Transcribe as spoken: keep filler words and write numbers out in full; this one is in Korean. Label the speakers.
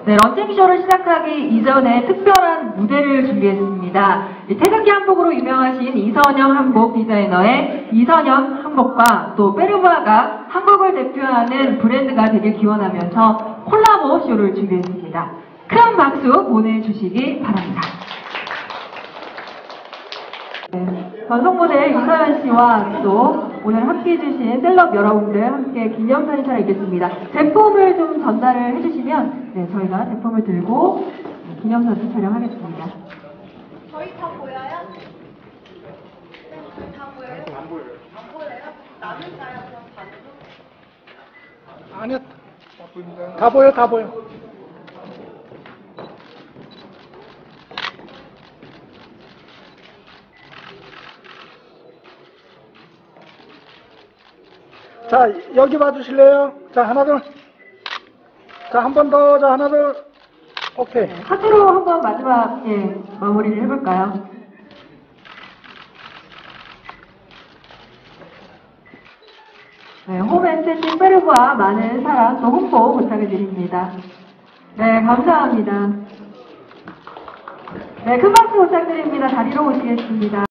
Speaker 1: 네, 런칭쇼를 시작하기 이전에 특별한 무대를 준비했습니다. 태극기 한복으로 유명하신 이선영 한복 디자이너의 이선영 한복과 또 페르부아가 한국을 대표하는 브랜드가 되길 기원하면서 콜라보 쇼를 준비했습니다. 큰 박수 보내주시기 바랍니다. 네, 전속 모델 이서연 씨와 또 오늘 함께해주신 셀럽 여러분들 함께 기념사진 촬영있겠습니다. 제품을 좀 전달을 해주시면 네, 저희가 제품을 들고 기념사진 촬영하겠습니다.
Speaker 2: 저희 다 보여요? 저희 다 보여요?
Speaker 3: 안 보여요.
Speaker 2: 안 보여요? 나눌까요? 그럼 반으로?
Speaker 3: 아니요. 다 보여, 다 보여. 자, 여기 봐주실래요? 자, 하나, 둘. 자, 한 번 더. 자, 하나, 둘. 오케이.
Speaker 1: 네, 하트로 한번 마지막 예, 마무리를 해볼까요? 네, 홈앤세팅 페르부아 많은 사랑 또 홍보 부탁드립니다. 네, 감사합니다. 네, 큰 박수 부탁드립니다. 자리로 오시겠습니다.